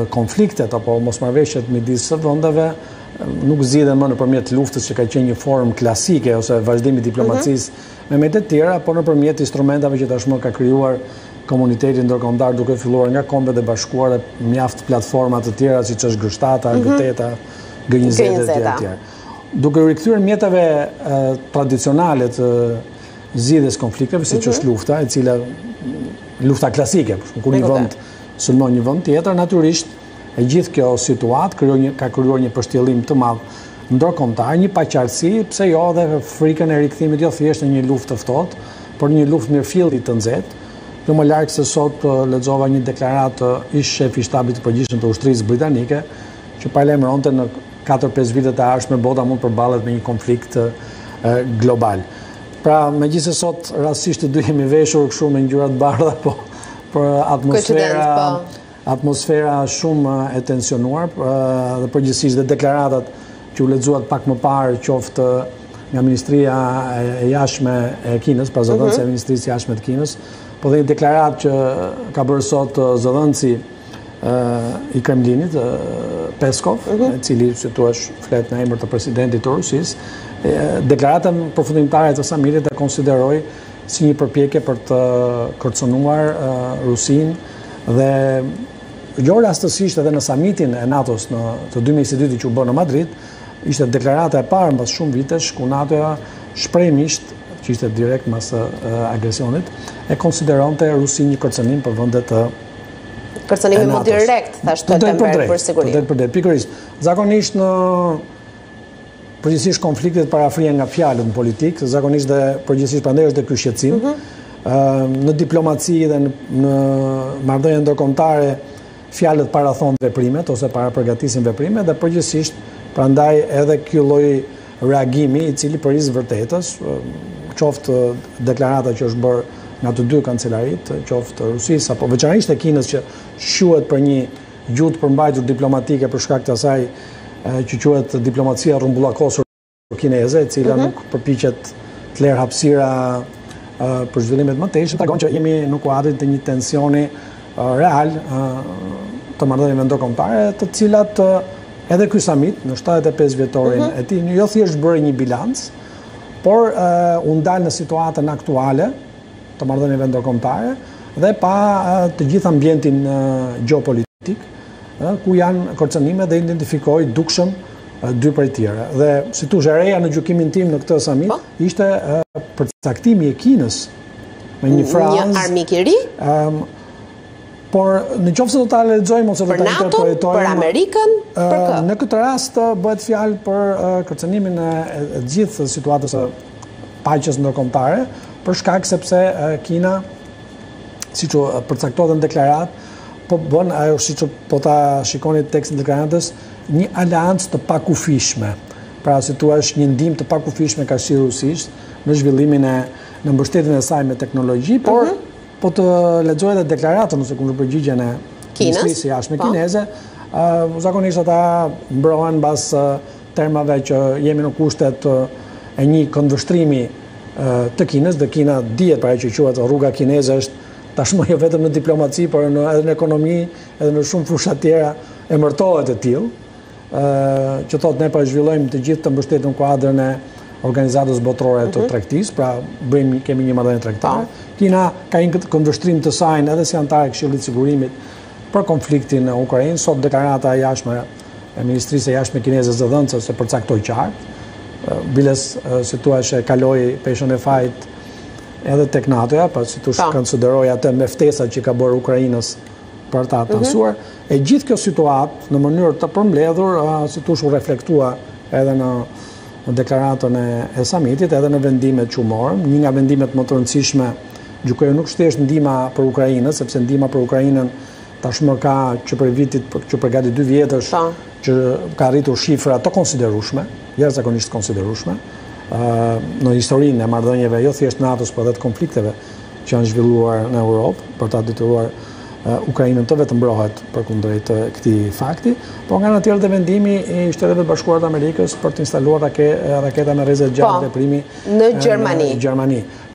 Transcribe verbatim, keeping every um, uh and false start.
konfliktet apo mosmarrëveshjet midis së vendeve nuk zgjidhen më nëpërmjet luftës që ka qenë një formë klasike ose vazhdimi i diplomacisë me mete të tjera, por nëpërmjet instrumentave që tashmë ka krijuar komuniteti ndërkombëtar, duke filluar nga Kombet e Bashkuara, mjaft platforma të tjera siç është G shtat, G tetë, G njëzet e tjera tjera. Duke rikthyer mjeteve tradicionale të zgjidhjes konflikteve, siç është lufta, e cila lufta klasike, kur një vend sulmon një vend tjetër, natyrisht e gjithë kjo situatë ka krijuar një përshtyellim të madh ndërkombëtar, një paqartësi, pse jo edhe frikën e rikthimit jo thjesht në një luftë të ftohtë, por një luftë mirëfilli të nxehtë. Jo më larg se sot lexova një deklaratë ish shefi i shtabit të përgjithshëm të ushtrisë britanike, që paralajmëronte në katër pesë vitet e ardhshme bota mund përballet me një konflikt global. Pra, megjithëse sot rastësisht të dy jemi veshur kështu me ngjyra të bardha, po për atmosfera atmosfera shumë e tensionuar dhe përgjithsisht dhe deklaratat që u lexuat pak më parë qoftë nga Ministria e Jashtme e Kinës, pra zëdhënësi e Ministrisë Jashtme të Kinës, po dhe një deklaratë që ka bërë sot zëdhënësi i Kremlinit, Peskov, i cili si thua flet në emër të presidentit të Rusisë. Deklaratën përfundimtare të samitit e konsideroi si një përpjekje për të kërcënuar Rusinë dhe jo rastësisht edhe në samitin e NATO-s në të dy mijë e njëzet e dy që u bë në Madrid, ishte deklarata e parë mbas shumë vitesh ku NATO shpremisht, që ishte direkt mbas agresionit, e konsideronte Rusinë një kërcënim për vendet të kërcënimi më direkt, thashtë të temper për siguri. Të drejt për drejt, pikërisht. Zakonisht në përgjithsisht konfliktet parafrihen nga fjalët në politikë, zakonisht dhe përgjithsisht prandaj është dhe ky shqetësim. Në diplomaci dhe në marrëdhënie ndërkombëtare fjalët parathon veprimet ose parapërgatisin veprimet dhe përgjithsisht prandaj edhe ky lloj reagimi i cili përris vërtetës, qoftë deklarata që është bërë nga të dy kancelarit, qoftë Rusisë apo veçanërisht e Kinës që shuhet për një gjuhë të përmbajtur diplomatike për shkak të asaj që quhet diplomacia rrumbullakosur kineze, e cila nuk përpiqet të lërë hapësira për zhvillimet më të tejshme, tregon që jemi në kuadrin të një tensioni real të marrëdhënieve ndërkombëtare, të cilat edhe ky samit në shtatëdhjetë e pesë vjetorin e tij jo thjesht bëri një bilanc, por u ndal në situatën aktuale të marrëdhënieve ndërkombëtare dhe pa të gjithë ambientin gjeopolitik, ku janë kërcënime dhe identifikoi dukshëm dy prej tyre. Dhe si thosh e reja në gjykimin tim në këtë samit ishte përcaktimi i Kinës me një frazë një armik i ri, por në qoftë se do ta lexojmë ose do ta interpretojmë për Amerikën, për kë? Në këtë rast bëhet fjalë për kërcënimin e gjithë situatës së paqes ndërkombëtare, për shkak sepse Kina, siç u përcaktohet në deklaratë, po bën ajo siç po ta shikoni tekstin e deklaratës, një aleancë të pakufishme. Pra si thua një ndihmë të pakufishme ka si rusisht në zhvillimin e në mbështetjen e saj me teknologji, por po të lexojë edhe deklaratën ose kundërpërgjigjen e Ministrisë së Jashtme kineze, zakonisht ata mbrohen mbas termave që jemi në kushtet e një këndvështrimi të Kinës, dhe Kina dihet për ajo që quhet rruga kineze është tashmë jo vetëm në diplomaci, por edhe në ekonomi, edhe në shumë fusha tjera emërtohet e tillë, që thotë ne po zhvillojmë të gjithë të mbështetur në kuadrin e Organizatës Botërore të Tregtisë, pra bëjmë kemi një marrëdhënie tregtare. Kina ka një këndvështrim të saj edhe si antar e Këshillit të Sigurimit për konfliktin në Ukrainë. Sot deklarata e jashtme e Ministrisë së Jashtme kineze zëdhënëse se përcaktoi qartë, biles si thua e kaloi peshën e fajit edhe tek NATO-ja, pa si thua konsideroi atë me ftesat që ka bërë Ukrainës për ta tansuar. E gjithë kjo situatë në mënyrë të përmbledhur, si thua u reflektua edhe në në deklaratën e samitit, edhe në vendimet që u morën. Një nga vendimet më të rëndësishme gjykoi nuk thjesht ndihma për Ukrainën, sepse ndihma për Ukrainën tashmë ka që për vitit që për gati dy vjetësh që ka arritur shifra të konsiderueshme, jashtëzakonisht konsiderueshme, në historinë e marrëdhënieve jo thjesht NATO-s, por edhe të konflikteve që janë zhvilluar në Europë për ta detyruar Ukrainën të vetë mbrohet përkundrejt këtij fakti, por nga ana tjetër dhe vendimi i Shteteve të Bashkuara të Amerikës për të instaluar raketa me rrezet gjatë veprimi në Gjermani. Gjermani.